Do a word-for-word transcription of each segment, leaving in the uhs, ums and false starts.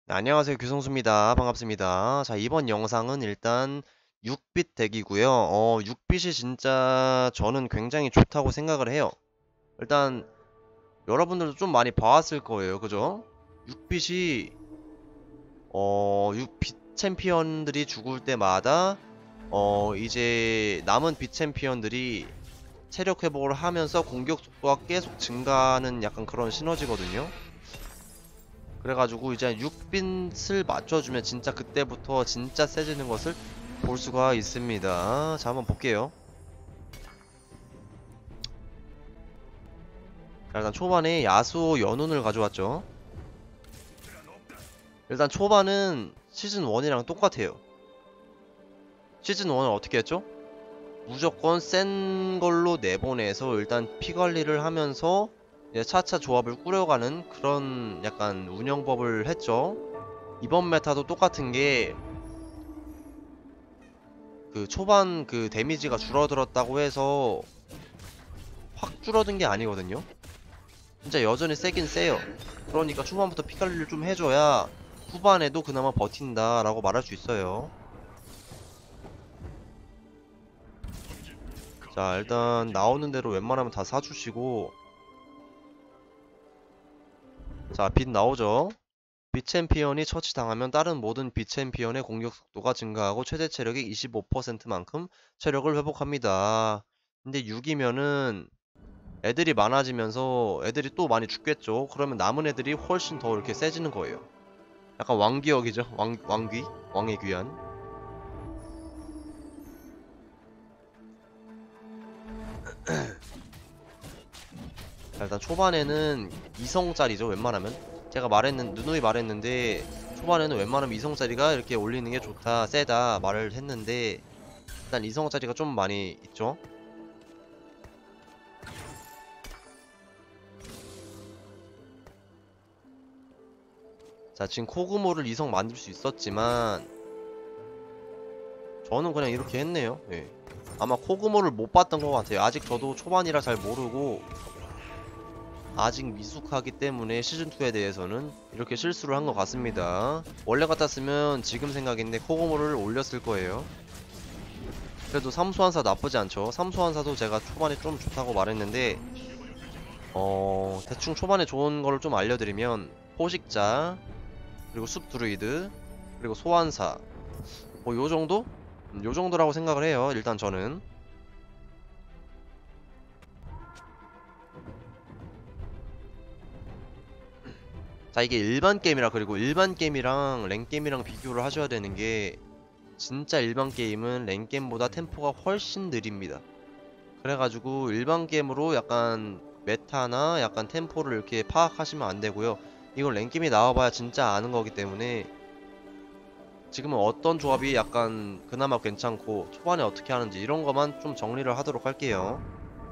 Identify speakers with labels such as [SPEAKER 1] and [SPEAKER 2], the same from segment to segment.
[SPEAKER 1] 네, 안녕하세요. 규성수입니다. 반갑습니다. 자, 이번 영상은 일단 육 빛 덱이고요. 어, 육 빛이 진짜 저는 굉장히 좋다고 생각을 해요. 일단 여러분들도 좀 많이 봐왔을 거예요. 그죠? 육 빛이 어, 육 빛 챔피언들이 죽을 때마다 어, 이제 남은 빛 챔피언들이 체력 회복을 하면서 공격 속도가 계속 증가하는 약간 그런 시너지거든요. 그래가지고 이제 육 빛을 맞춰주면 진짜 그때부터 진짜 세지는 것을 볼 수가 있습니다. 자, 한번 볼게요. 자, 일단 초반에 야수호 연운을 가져왔죠. 일단 초반은 시즌 일이랑 똑같아요. 시즌 일을 어떻게 했죠? 무조건 센 걸로 내보내서 일단 피 관리를 하면서 이제 차차 조합을 꾸려가는 그런 약간 운영법을 했죠. 이번 메타도 똑같은 게 그 초반 그 데미지가 줄어들었다고 해서 확 줄어든 게 아니거든요. 진짜 여전히 세긴 세요. 그러니까 초반부터 피 관리를 좀 해줘야 후반에도 그나마 버틴다 라고 말할 수 있어요. 자, 일단 나오는 대로 웬만하면 다 사주시고, 자, 빛 나오죠. 빛 챔피언이 처치당하면 다른 모든 빛 챔피언의 공격 속도가 증가하고 최대 체력의 이십오 퍼센트만큼 체력을 회복합니다. 근데 육이면은 애들이 많아지면서 애들이 또 많이 죽겠죠. 그러면 남은 애들이 훨씬 더 이렇게 세지는 거예요. 약간 왕기역이죠. 왕, 왕귀? 왕의 귀환. 자, 일단 초반에는 이성짜리죠. 웬만하면. 제가 말했는, 누누이 말했는데, 초반에는 웬만하면 이성짜리가 이렇게 올리는 게 좋다, 세다 말을 했는데, 일단 이성짜리가 좀 많이 있죠. 자, 지금 코그모를 이성 만들 수 있었지만, 저는 그냥 이렇게 했네요. 예. 아마 코그모를 못 봤던 것 같아요. 아직 저도 초반이라 잘 모르고, 아직 미숙하기 때문에 시즌이에 대해서는 이렇게 실수를 한 것 같습니다. 원래 같았으면 지금 생각인데 코고모를 올렸을 거예요. 그래도 삼수한사 나쁘지 않죠. 삼수한사도 제가 초반에 좀 좋다고 말했는데 어... 대충 초반에 좋은 거를 좀 알려드리면 포식자, 그리고 숲 드루이드, 그리고 소환사, 뭐 요정도? 음, 요정도라고 생각을 해요. 일단 저는. 자, 이게 일반 게임이라, 그리고 일반 게임이랑 랭 게임이랑 비교를 하셔야 되는 게, 진짜 일반 게임은 랭 게임보다 템포가 훨씬 느립니다. 그래가지고 일반 게임으로 약간 메타나 약간 템포를 이렇게 파악하시면 안 되고요. 이건 랭 게임이 나와봐야 진짜 아는 거기 때문에 지금은 어떤 조합이 약간 그나마 괜찮고 초반에 어떻게 하는지 이런 것만 좀 정리를 하도록 할게요.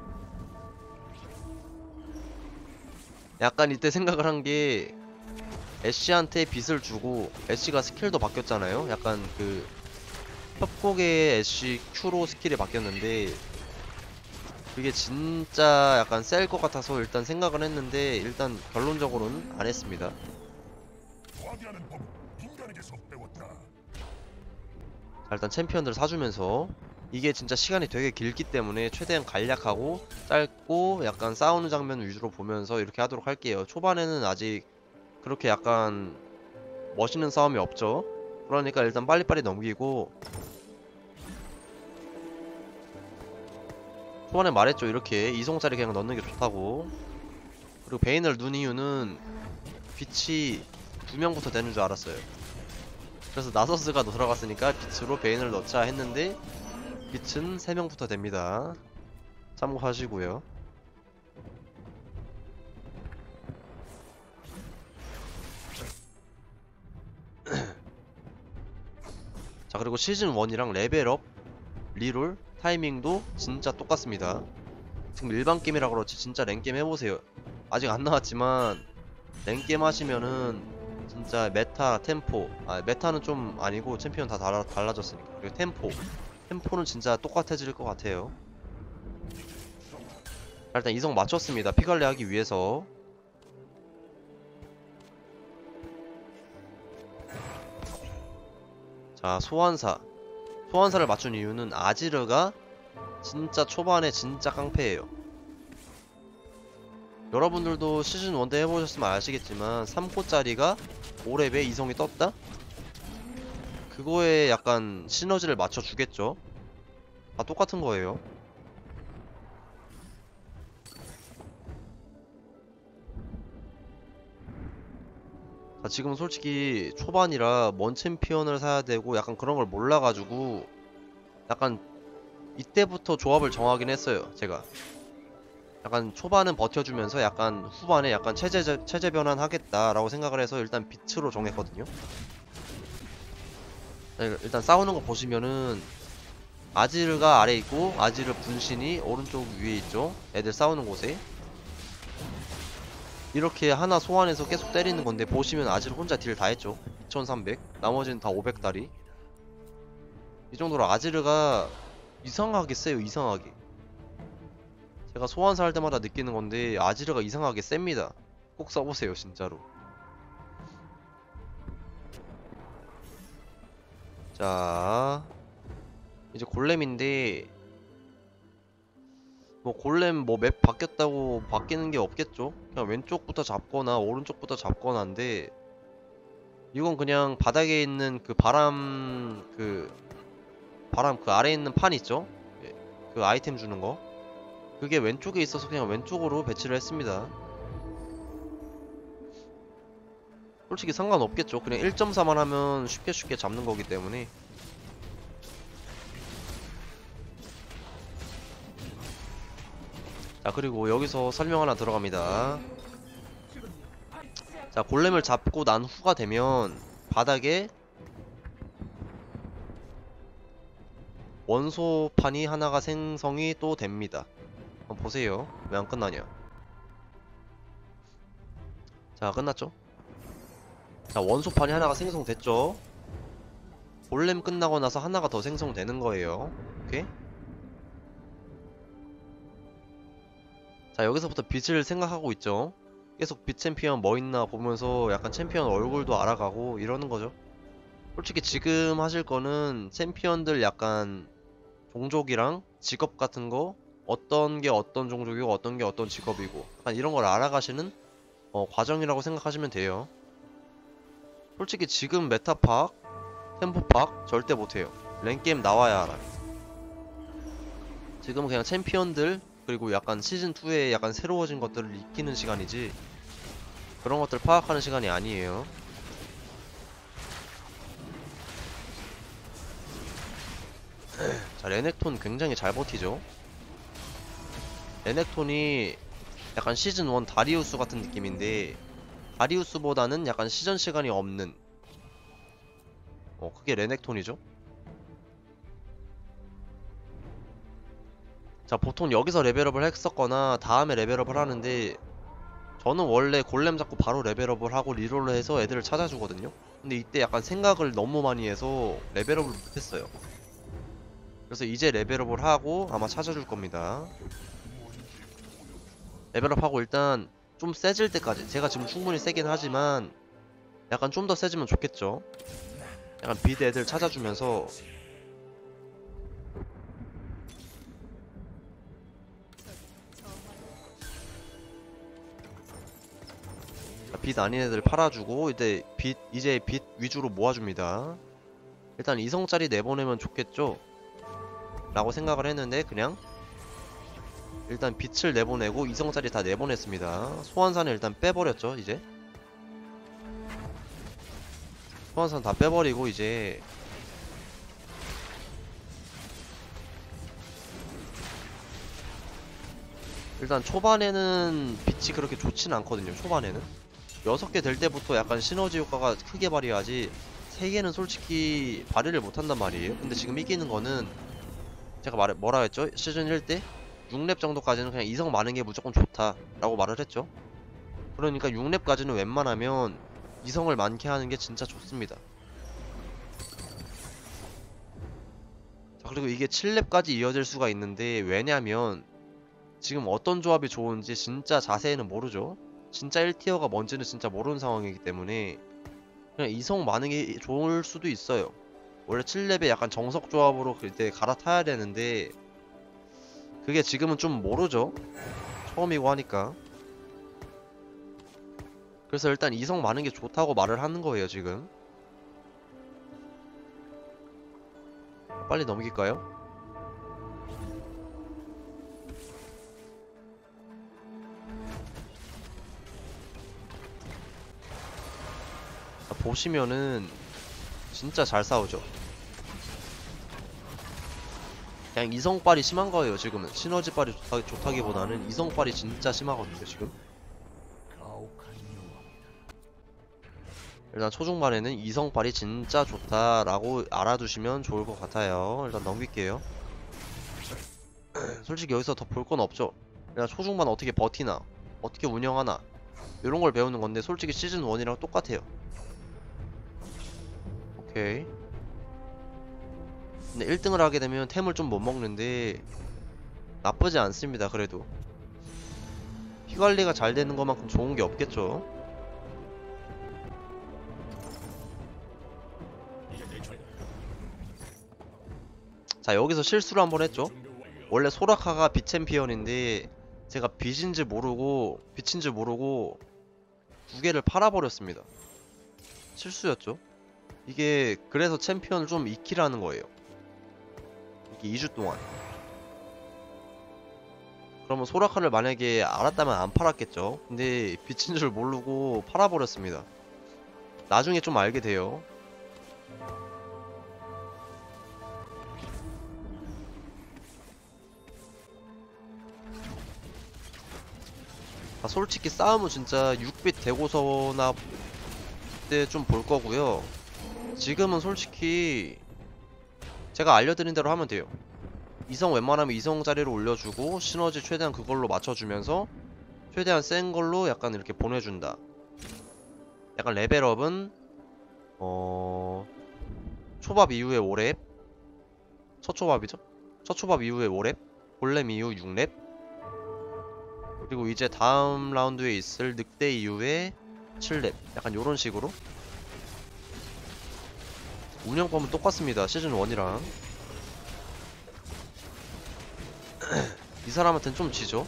[SPEAKER 1] 약간 이때 생각을 한 게, 애쉬한테 빚을 주고 애쉬가 스킬도 바뀌었잖아요. 약간 그 협곡의 애쉬 Q로 스킬이 바뀌었는데, 그게 진짜 약간 셀 것 같아서 일단 생각은 했는데 일단 결론적으로는 안 했습니다. 자, 일단 챔피언들 사주면서, 이게 진짜 시간이 되게 길기 때문에 최대한 간략하고 짧고 약간 싸우는 장면 위주로 보면서 이렇게 하도록 할게요. 초반에는 아직 그렇게 약간 멋있는 싸움이 없죠. 그러니까 일단 빨리빨리 넘기고, 초반에 말했죠. 이렇게 이성짜리 그냥 넣는 게 좋다고. 그리고 베인을 넣은 이유는 빛이 두 명부터 되는 줄 알았어요. 그래서 나서스가 들어갔으니까 빛으로 베인을 넣자 했는데 빛은 세 명부터 됩니다. 참고하시고요. 자, 그리고 시즌 일이랑 레벨업, 리롤, 타이밍도 진짜 똑같습니다. 지금 일반 게임이라 그렇지 진짜 랭게임 해보세요. 아직 안 나왔지만 랭게임 하시면은 진짜 메타, 템포, 아 메타는 좀 아니고 챔피언 다 달라, 달라졌으니까. 그리고 템포 템포는 진짜 똑같아질 것 같아요. 자, 일단 이성 맞췄습니다. 피관리하기 위해서. 자, 소환사. 소환사를 맞춘 이유는 아지르가 진짜 초반에 진짜 깡패예요. 여러분들도 시즌 일 때 해보셨으면 아시겠지만 삼 코짜리가 오 렙에 이성이 떴다? 그거에 약간 시너지를 맞춰주겠죠. 다 똑같은 거예요. 자, 지금 솔직히 초반이라 뭔 챔피언을 사야 되고 약간 그런 걸 몰라가지고 약간 이때부터 조합을 정하긴 했어요. 제가 약간 초반은 버텨주면서 약간 후반에 약간 체제, 체제 변환 하겠다라고 생각을 해서 일단 빛으로 정했거든요. 일단 싸우는 거 보시면은 아지르가 아래 있고 아지르 분신이 오른쪽 위에 있죠. 애들 싸우는 곳에 이렇게 하나 소환해서 계속 때리는 건데, 보시면 아지르 혼자 딜 다 했죠. 이천삼백, 나머지는 다 오백 다리. 이 정도로 아지르가 이상하게 세요. 이상하게. 제가 소환사 할 때마다 느끼는 건데 아지르가 이상하게 셉니다. 꼭 써보세요 진짜로. 자, 이제 골렘인데 뭐 골렘 뭐 맵 바뀌었다고 바뀌는 게 없겠죠. 그냥 왼쪽부터 잡거나 오른쪽부터 잡거나인데, 이건 그냥 바닥에 있는 그 바람 그 바람 그 아래에 있는 판 있죠? 예, 그 아이템 주는 거, 그게 왼쪽에 있어서 그냥 왼쪽으로 배치를 했습니다. 솔직히 상관없겠죠. 그냥 일 점 사만 하면 쉽게 쉽게 잡는 거기 때문에. 자, 그리고 여기서 설명 하나 들어갑니다. 자, 골렘을 잡고 난 후가 되면 바닥에 원소판이 하나가 생성이 또 됩니다. 한번 보세요. 왜 안 끝나냐. 자, 끝났죠? 자, 원소판이 하나가 생성됐죠? 골렘 끝나고 나서 하나가 더 생성되는 거예요. 오케이? 자, 여기서부터 빛을 생각하고 있죠? 계속 빛 챔피언 뭐 있나 보면서 약간 챔피언 얼굴도 알아가고 이러는 거죠. 솔직히 지금 하실 거는 챔피언들 약간 종족이랑 직업 같은 거, 어떤 게 어떤 종족이고 어떤 게 어떤 직업이고 약간 이런 걸 알아가시는 어, 과정이라고 생각하시면 돼요. 솔직히 지금 메타 파악, 템포 파악 절대 못해요. 랭게임 나와야 알아요. 지금은 그냥 챔피언들 그리고 약간 시즌이에 약간 새로워진 것들을 익히는 시간이지 그런 것들 파악하는 시간이 아니에요. 자, 레넥톤 굉장히 잘 버티죠. 레넥톤이 약간 시즌 일 다리우스 같은 느낌인데, 다리우스보다는 약간 시전 시간이 없는, 어 그게 레넥톤이죠. 자, 보통 여기서 레벨업을 했었거나 다음에 레벨업을 하는데, 저는 원래 골렘 잡고 바로 레벨업을 하고 리롤을 해서 애들을 찾아주거든요. 근데 이때 약간 생각을 너무 많이 해서 레벨업을 못했어요. 그래서 이제 레벨업을 하고 아마 찾아줄 겁니다. 레벨업하고 일단 좀 세질 때까지, 제가 지금 충분히 세긴 하지만 약간 좀 더 세지면 좋겠죠. 약간 비드 애들 찾아주면서. 빛 아닌 애들 팔아주고 이제 빛 이제 빛 위주로 모아줍니다. 일단 이성짜리 내보내면 좋겠죠 라고 생각을 했는데, 그냥 일단 빛을 내보내고 이성짜리 다 내보냈습니다. 소환사는 일단 빼버렸죠. 이제 소환사는 다 빼버리고 이제 일단 초반에는 빛이 그렇게 좋진 않거든요. 초반에는 여섯 개 될 때부터 약간 시너지 효과가 크게 발휘하지 세 개는 솔직히 발휘를 못한단 말이에요. 근데 지금 이기는 거는 제가 말해 뭐라 했죠? 시즌 일 때 육 렙 정도까지는 그냥 이성 많은 게 무조건 좋다 라고 말을 했죠. 그러니까 육 렙까지는 웬만하면 이성을 많게 하는 게 진짜 좋습니다. 자, 그리고 이게 칠 렙까지 이어질 수가 있는데, 왜냐면 지금 어떤 조합이 좋은지 진짜 자세히는 모르죠. 진짜 일 티어가 뭔지는 진짜 모르는 상황이기 때문에 그냥 이성 많은 게 좋을 수도 있어요. 원래 칠 렙에 약간 정석 조합으로 그때 갈아타야 되는데 그게 지금은 좀 모르죠. 처음이고 하니까. 그래서 일단 이성 많은 게 좋다고 말을 하는 거예요 지금. 빨리 넘길까요? 보시면은 진짜 잘 싸우죠. 그냥 이성빨이 심한 거예요 지금은. 시너지빨이 좋다, 좋다기보다는 이성빨이 진짜 심하거든요 지금. 일단 초중반에는 이성빨이 진짜 좋다라고 알아두시면 좋을 것 같아요. 일단 넘길게요. 솔직히 여기서 더 볼 건 없죠. 내가 초중반 어떻게 버티나 어떻게 운영하나 이런 걸 배우는 건데 솔직히 시즌 일이랑 똑같아요. 오케이. 근데 일 등을 하게 되면 템을 좀 못 먹는데 나쁘지 않습니다. 그래도 피관리가 잘 되는 것만큼 좋은 게 없겠죠. 자, 여기서 실수를 한번 했죠. 원래 소라카가 빛 챔피언인데 제가 빛인지 모르고 빛인지 모르고 두 개를 팔아버렸습니다. 실수였죠. 이게 그래서 챔피언을 좀 익히라는 거예요. 이게 이 주 동안. 그러면 소라카를 만약에 알았다면 안 팔았겠죠. 근데 빛인 줄 모르고 팔아버렸습니다. 나중에 좀 알게 돼요. 아, 솔직히 싸움은 진짜 육 빛 되고서나 때 좀 볼 거고요. 지금은 솔직히 제가 알려드린 대로 하면 돼요. 이성 웬만하면 이성 자리로 올려주고 시너지 최대한 그걸로 맞춰주면서 최대한 센 걸로 약간 이렇게 보내준다. 약간 레벨업은 어... 초밥 이후에 오 렙 첫 초밥이죠? 첫 초밥 이후에 오 렙 골렘 이후 육 렙 그리고 이제 다음 라운드에 있을 늑대 이후에 칠 렙 약간 요런 식으로 운영법은 똑같습니다. 시즌 일이랑 이 사람한텐 좀 지죠?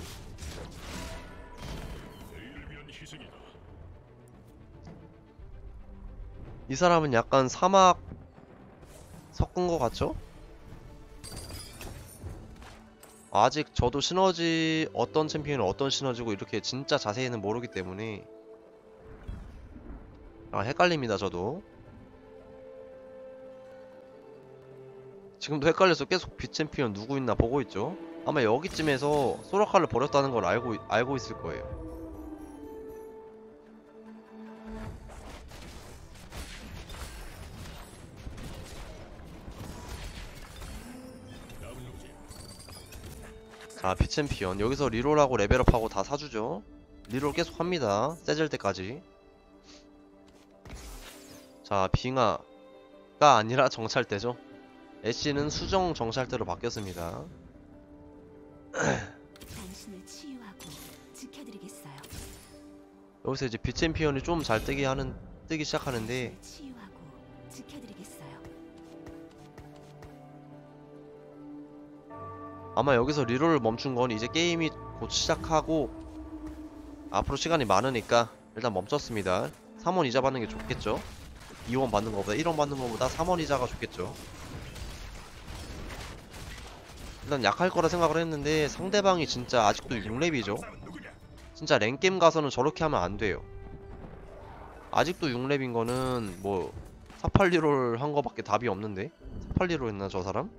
[SPEAKER 1] 이 사람은 약간 사막 섞은 거 같죠? 아직 저도 시너지 어떤 챔피언은 어떤 시너지고 이렇게 진짜 자세히는 모르기 때문에 아 헷갈립니다 저도. 지금도 헷갈려서 계속 빛 챔피언 누구 있나 보고 있죠. 아마 여기쯤에서 소라카를 버렸다는 걸 알고 알고 있을 거예요. 자, 빛 챔피언 여기서 리롤하고 레벨업하고 다 사주죠. 리롤 계속 합니다. 세질 때까지. 자, 빙하가 아니라 정찰대죠. 애쉬는 수정 정찰대로 바뀌었습니다.
[SPEAKER 2] 당신을 치유하고 지켜드리겠어요.
[SPEAKER 1] 여기서 이제 빛 챔피언이 좀 잘 뜨기 하는 뜨기 시작하는데
[SPEAKER 2] 치유하고 지켜드리겠어요.
[SPEAKER 1] 아마 여기서 리롤을 멈춘 건 이제 게임이 곧 시작하고 앞으로 시간이 많으니까 일단 멈췄습니다. 삼 원 이자 받는 게 좋겠죠. 이 원 받는 거보다 일 원 받는 거보다 삼 원 이자가 좋겠죠. 일단 약할 거라 생각을 했는데 상대방이 진짜 아직도 육 렙이죠. 진짜 랭게임 가서는 저렇게 하면 안 돼요. 아직도 육 렙인 거는 뭐 사팔리롤 한 거밖에 답이 없는데 사팔리롤 했나 저 사람?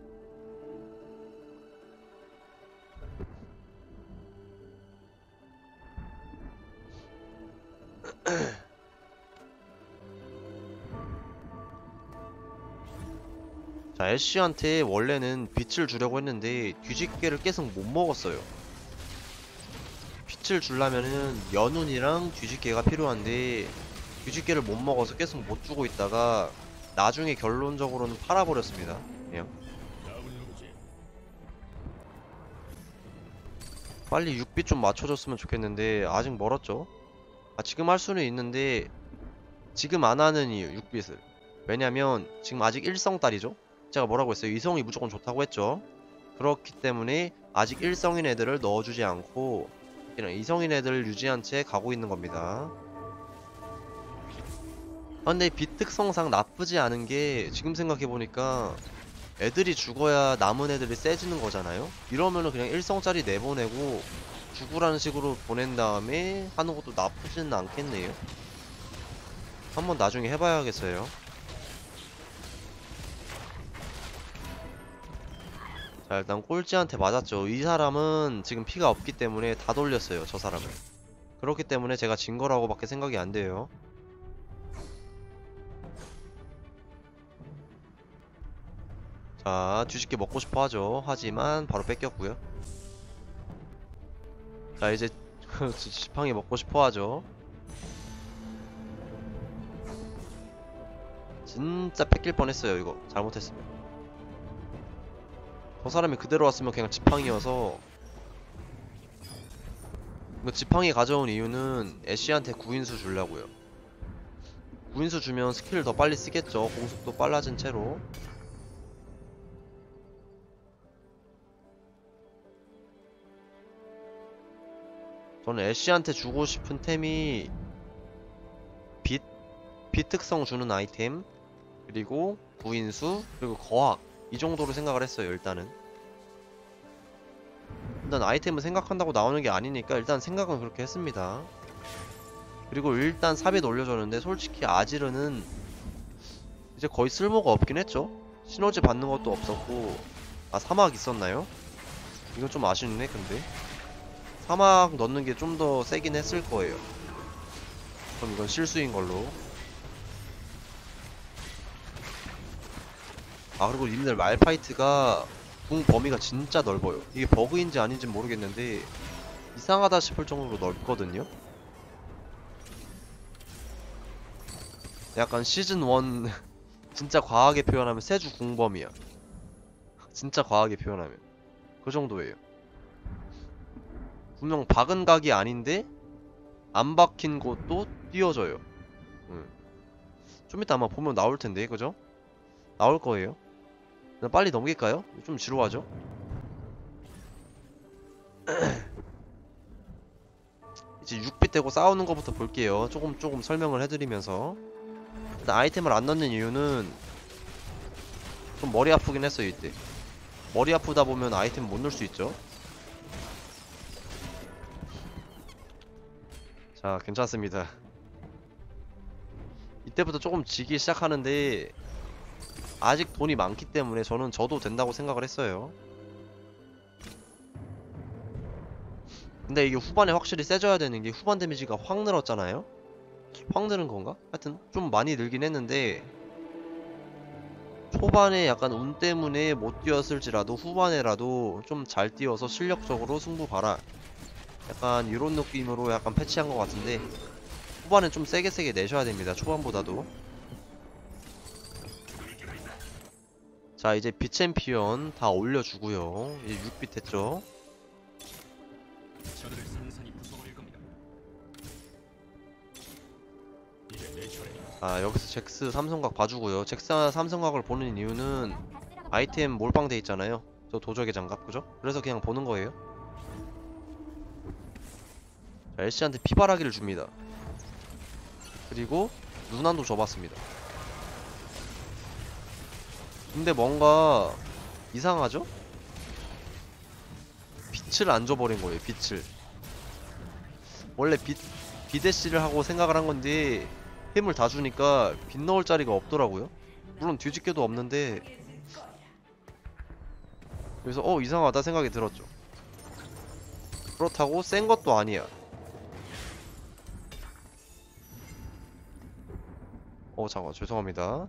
[SPEAKER 1] 자, 애쉬한테 원래는 빛을 주려고 했는데 뒤집개를 계속 못 먹었어요. 빛을 주려면은 연운이랑 뒤집개가 필요한데 뒤집개를 못 먹어서 계속 못 주고 있다가 나중에 결론적으로는 팔아버렸습니다. 그냥 빨리 육 빛 좀 맞춰줬으면 좋겠는데 아직 멀었죠. 아, 지금 할 수는 있는데 지금 안 하는 이유 육 빛을 왜냐면 지금 아직 일성딸이죠. 제가 뭐라고 했어요? 이성이 무조건 좋다고 했죠. 그렇기 때문에 아직 일성인 애들을 넣어주지 않고 그냥 이성인 애들을 유지한 채 가고 있는 겁니다. 아, 근데 비특성상 나쁘지 않은 게 지금 생각해보니까 애들이 죽어야 남은 애들이 세지는 거잖아요? 이러면은 그냥 일성짜리 내보내고 죽으라는 식으로 보낸 다음에 하는 것도 나쁘지는 않겠네요. 한번 나중에 해봐야겠어요. 자, 일단 꼴찌한테 맞았죠. 이 사람은 지금 피가 없기 때문에 다 돌렸어요, 저 사람은. 그렇기 때문에 제가 진 거라고밖에 생각이 안 돼요. 자, 뒤집게 먹고 싶어 하죠. 하지만 바로 뺏겼고요. 자, 이제 지팡이 먹고 싶어 하죠. 진짜 뺏길 뻔했어요, 이거. 잘못했으면. 저 사람이 그대로 왔으면 그냥 지팡이여서. 이거 지팡이 가져온 이유는 애쉬한테 구인수 주려고요. 구인수 주면 스킬을 더 빨리 쓰겠죠. 공속도 빨라진 채로. 저는 애쉬한테 주고 싶은 템이 빛, 빛 특성 주는 아이템, 그리고 구인수, 그리고 거학, 이 정도로 생각을 했어요. 일단은 일단 아이템을 생각한다고 나오는 게 아니니까 일단 생각은 그렇게 했습니다. 그리고 일단 삽입 올려줬는데 솔직히 아지르는 이제 거의 쓸모가 없긴 했죠. 시너지 받는 것도 없었고. 아, 사막 있었나요? 이건 좀 아쉽네. 근데 사막 넣는 게 좀 더 세긴 했을 거예요. 그럼 이건 실수인 걸로. 아, 그리고 님들 말파이트가 궁 범위가 진짜 넓어요. 이게 버그인지 아닌지 모르겠는데 이상하다 싶을 정도로 넓거든요. 약간 시즌 일 진짜 과하게 표현하면 세주 궁 범위야. 진짜 과하게 표현하면 그 정도예요. 분명 박은 각이 아닌데 안 박힌 곳도 띄워져요. 응. 좀 이따 아마 보면 나올 텐데, 그죠? 나올 거예요. 그냥 빨리 넘길까요? 좀 지루하죠? 이제 육 빗 대고 싸우는 것부터 볼게요. 조금 조금 설명을 해드리면서. 일단 아이템을 안 넣는 이유는 좀 머리 아프긴 했어요. 이때 머리 아프다 보면 아이템 못 넣을 수 있죠. 자, 괜찮습니다. 이때부터 조금 지기 시작하는데 아직 돈이 많기 때문에 저는 져도 된다고 생각을 했어요. 근데 이게 후반에 확실히 세져야 되는 게 후반 데미지가 확 늘었잖아요? 확 늘은 건가? 하여튼 좀 많이 늘긴 했는데 초반에 약간 운 때문에 못 뛰었을지라도 후반에라도 좀 잘 뛰어서 실력적으로 승부 봐라, 약간 이런 느낌으로 약간 패치한 것 같은데 후반엔 좀 세게 세게 내셔야 됩니다. 초반보다도. 자, 이제 빛 챔피언 다 올려주고요. 이제 육 빗 했죠. 아, 여기서 잭스 삼성각 봐주고요. 잭스 삼성각을 보는 이유는 아이템 몰빵돼 있잖아요. 저 도적의 장갑, 그죠? 그래서 그냥 보는 거예요. 자, 엘씨한테 피바라기를 줍니다. 그리고 루난도 줘봤습니다. 근데 뭔가 이상하죠? 빛을 안 줘버린 거예요. 빛을. 원래 빛, 비대시를 하고 생각을 한 건데 힘을 다 주니까 빛 넣을 자리가 없더라고요. 물론 뒤집개도 없는데 그래서 어 이상하다 생각이 들었죠. 그렇다고 센 것도 아니야. 어 잠깐 죄송합니다.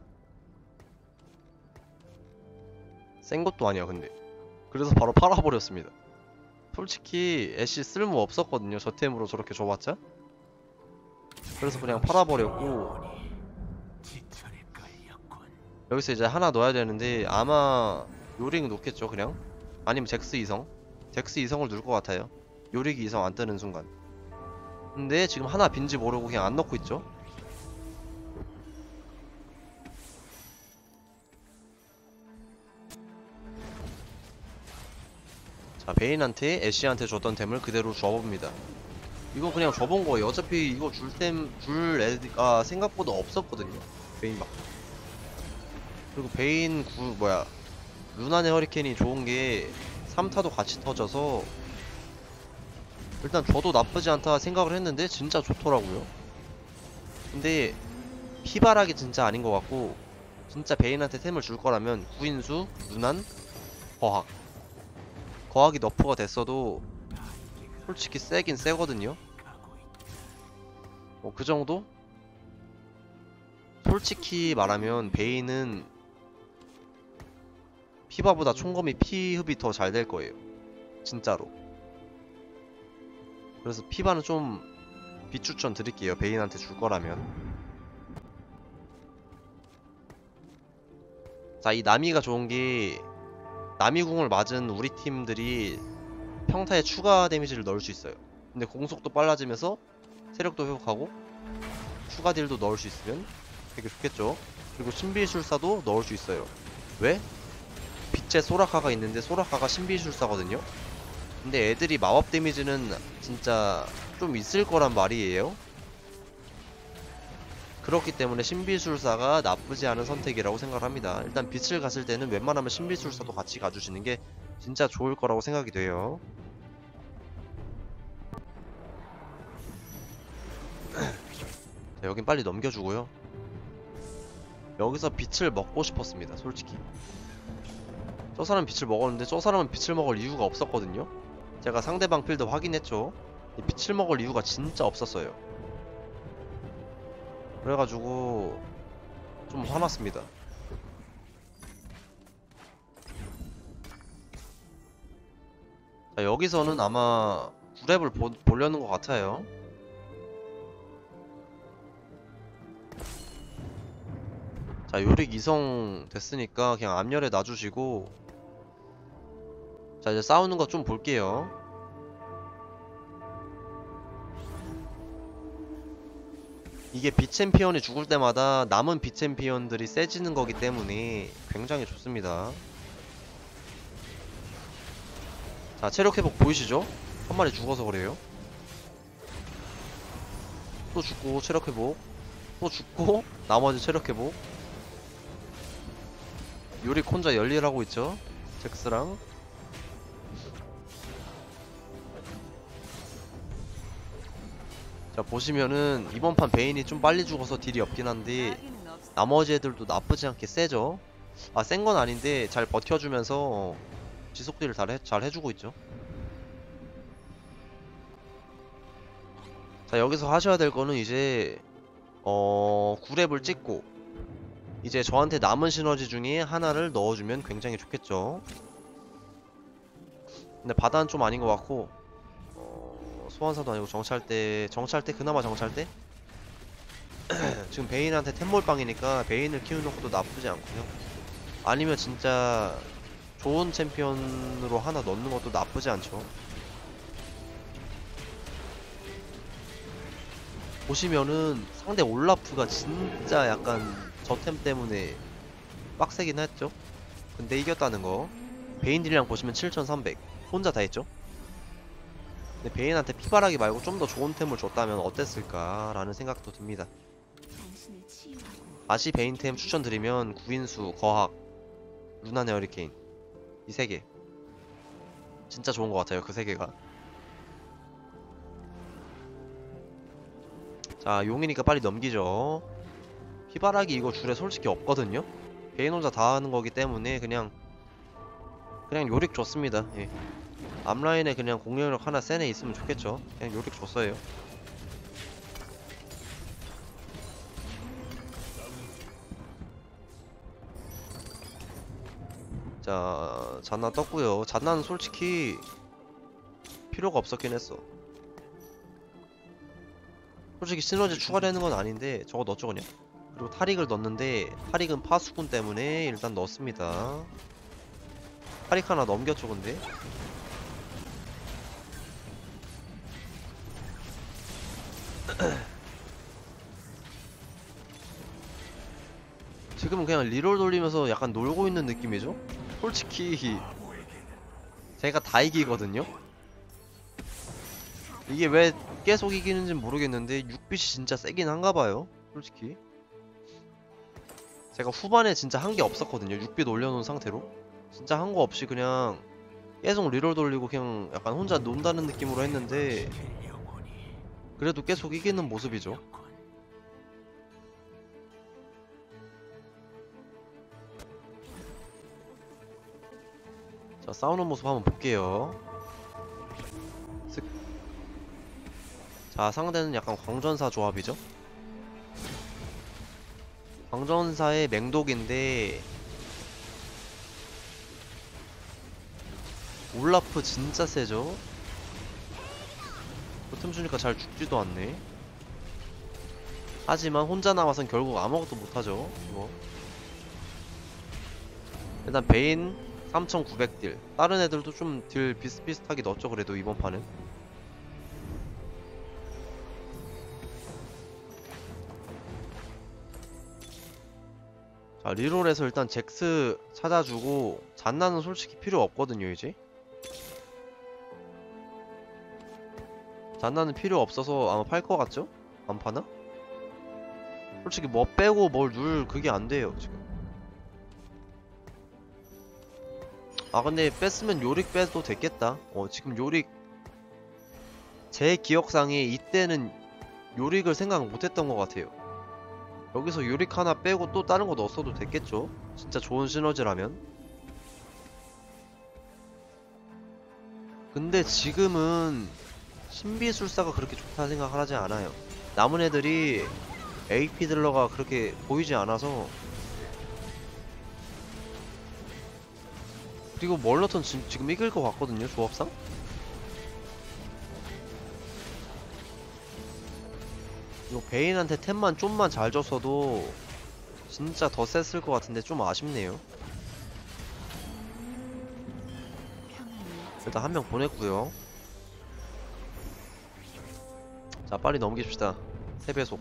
[SPEAKER 1] 센 것도 아니야 근데. 그래서 바로 팔아버렸습니다. 솔직히 애쉬 쓸모 없었거든요. 저 템으로 저렇게 줘봤자. 그래서 그냥 팔아버렸고 여기서 이제 하나 넣어야 되는데 아마 요링 놓겠죠 그냥. 아니면 잭스 이성. 잭스 이성을 넣을 것 같아요. 요릭이 이성 안 뜨는 순간. 근데 지금 하나 빈지 모르고 그냥 안 넣고 있죠. 자, 베인한테 애쉬한테 줬던 템을 그대로 줘봅니다. 이거 그냥 줘본 거예요. 어차피 이거 줄 템, 줄 애가 생각보다 없었거든요. 베인밖에. 그리고 베인 구, 뭐야. 루난의 허리케인이 좋은 게 삼 타도 같이 터져서 일단 저도 나쁘지 않다 생각을 했는데 진짜 좋더라고요. 근데 피바락이 진짜 아닌 것 같고 진짜 베인한테 템을 줄 거라면 구인수, 루난, 거학. 거학이 너프가 됐어도 솔직히 세긴 세거든요. 뭐 그 정도? 솔직히 말하면 베인은 피바보다 총검이 피흡이 더 잘 될 거예요. 진짜로. 그래서 피바는 좀 비추천 드릴게요. 베인한테 줄 거라면. 자, 이 나미가 좋은 게 나미궁을 맞은 우리 팀들이 평타에 추가 데미지를 넣을 수 있어요. 근데 공속도 빨라지면서 체력도 회복하고 추가 딜도 넣을 수 있으면 되게 좋겠죠. 그리고 신비술사도 넣을 수 있어요. 왜? 빛의 소라카가 있는데 소라카가 신비술사거든요. 근데 애들이 마법 데미지는 진짜 좀 있을 거란 말이에요. 그렇기 때문에 신비술사가 나쁘지 않은 선택이라고 생각을 합니다. 일단 빛을 갔을 때는 웬만하면 신비술사도 같이 가주시는 게 진짜 좋을 거라고 생각이 돼요. 자, 여긴 빨리 넘겨주고요. 여기서 빛을 먹고 싶었습니다. 솔직히 저 사람 빛을 먹었는데 저 사람은 빛을 먹을 이유가 없었거든요. 제가 상대방 필드 확인했죠. 빛을 먹을 이유가 진짜 없었어요. 그래가지고 좀 화났습니다. 자, 여기서는 아마 구랩을 보, 보려는 것 같아요. 자, 요릭 이성 됐으니까 그냥 앞열에 놔주시고 자, 이제 싸우는 거 좀 볼게요. 이게 빛 챔피언이 죽을 때마다 남은 빛 챔피언들이 세지는 거기 때문에 굉장히 좋습니다. 자, 체력 회복 보이시죠? 한 마리 죽어서 그래요. 또 죽고 체력 회복, 또 죽고 나머지 체력 회복. 요리 혼자 열일하고 있죠. 잭스랑. 자, 보시면은 이번 판 베인이 좀 빨리 죽어서 딜이 없긴 한데 나머지 애들도 나쁘지 않게 세죠. 아, 센 건 아닌데 잘 버텨주면서 지속딜을 잘, 해, 잘 해주고 있죠. 자, 여기서 하셔야 될 거는 이제 어... 구랩을 찍고 이제 저한테 남은 시너지 중에 하나를 넣어주면 굉장히 좋겠죠. 근데 바다는 좀 아닌 것 같고 어... 소환사도 아니고 정찰대 정찰대 그나마 정찰대? 지금 베인한테 템몰빵이니까 베인을 키우는 것도 나쁘지 않고요. 아니면 진짜 좋은 챔피언으로 하나 넣는 것도 나쁘지 않죠. 보시면은 상대 올라프가 진짜 약간 저템 때문에 빡세긴 했죠. 근데 이겼다는 거. 베인 딜량 보시면 칠천삼백 혼자 다 했죠. 근데 베인한테 피바라기 말고 좀 더 좋은 템을 줬다면 어땠을까 라는 생각도 듭니다.
[SPEAKER 2] 당신을 치유하고
[SPEAKER 1] 다시 베인템 추천드리면 구인수, 거학, 루나네 허리케인 이 세 개 진짜 좋은 것 같아요. 그 세 개가. 자, 용이니까 빨리 넘기죠. 피바라기 이거 줄에 솔직히 없거든요. 베인 혼자 다 하는 거기 때문에 그냥 그냥 요릭 줬습니다. 예. 앞라인에 그냥 공격력 하나 센 애 있으면 좋겠죠. 그냥 요릭 줬어요. 자, 잔나 떴고요. 잔나는 솔직히 필요가 없었긴 했어. 솔직히 시너지 추가되는 건 아닌데 저거 넣었죠 그냥. 그리고 타릭을 넣었는데 타릭은 파수꾼 때문에 일단 넣었습니다. 타릭 하나 넘겼죠 근데. 지금은 그냥 리롤 돌리면서 약간 놀고 있는 느낌이죠? 솔직히 제가 다 이기거든요? 이게 왜 계속 이기는지 모르겠는데 육 빛이 진짜 세긴 한가봐요 솔직히. 제가 후반에 진짜 한 게 없었거든요. 육 빛 올려놓은 상태로 진짜 한 거 없이 그냥 계속 리롤 돌리고 그냥 약간 혼자 논다는 느낌으로 했는데 그래도 계속 이기는 모습이죠. 자, 싸우는 모습 한번 볼게요. 슥. 자, 상대는 약간 광전사 조합이죠. 광전사의 맹독인데 올라프 진짜 세죠? 버튼 주니까 잘 죽지도 않네. 하지만 혼자 남아선 결국 아무것도 못하죠 이거. 일단 베인 삼천구백 딜. 다른 애들도 좀 딜 비슷비슷하게 넣었죠 그래도 이번 판은. 자, 리롤에서 일단 잭스 찾아주고 잔나는 솔직히 필요 없거든요 이제. 잔나는 필요 없어서 아마 팔 것 같죠? 안 파나? 솔직히 뭐 빼고 뭘 눌 그게 안 돼요 지금. 아 근데 뺐으면 요릭 빼도 됐겠다. 어 지금 요릭 제 기억상에 이때는 요릭을 생각 못했던 것 같아요. 여기서 요릭 하나 빼고 또 다른 거 넣었어도 됐겠죠? 진짜 좋은 시너지라면. 근데 지금은 신비술사가 그렇게 좋다 생각하지 않아요. 남은 애들이 에이피 딜러가 그렇게 보이지 않아서. 그리고 멀너턴 지, 지금 이길 것 같거든요 조합상? 이거 베인한테 템만 좀만 잘 줬어도 진짜 더 셌을 것 같은데 좀 아쉽네요. 일단 한 명 보냈고요. 자 빨리 넘깁시다. 세 배속.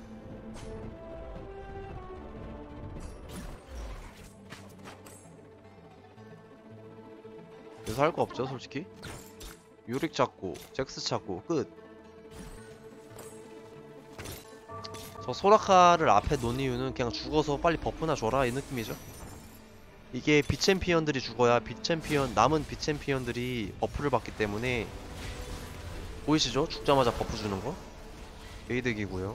[SPEAKER 1] 그래서 할 거 없죠 솔직히. 요릭 찾고 잭스 찾고 끝. 저 소라카를 앞에 놓은 이유는 그냥 죽어서 빨리 버프나 줘라 이 느낌이죠. 이게 비챔피언들이 죽어야 비챔피언 남은 비챔피언들이 버프를 받기 때문에. 보이시죠? 죽자마자 버프 주는 거 개이득이고요.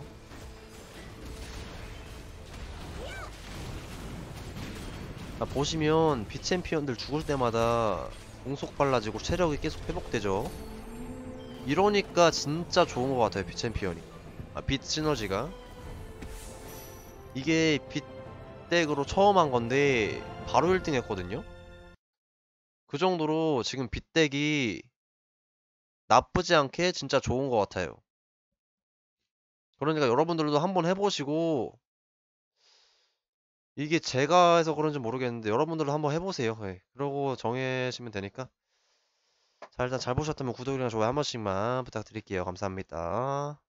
[SPEAKER 1] 자, 보시면 비챔피언들 죽을 때마다 공속 빨라지고 체력이 계속 회복되죠. 이러니까 진짜 좋은 것 같아요 비챔피언이. 아, 빛 시너지가. 이게 빛 덱으로 처음 한 건데 바로 일 등 했거든요. 그 정도로 지금 빛 덱이 나쁘지 않게 진짜 좋은 것 같아요. 그러니까 여러분들도 한번 해보시고, 이게 제가 해서 그런지 모르겠는데 여러분들도 한번 해보세요. 예. 그러고 정해시면 되니까. 자 일단 잘 보셨다면 구독이랑 좋아요 한 번씩만 부탁드릴게요. 감사합니다.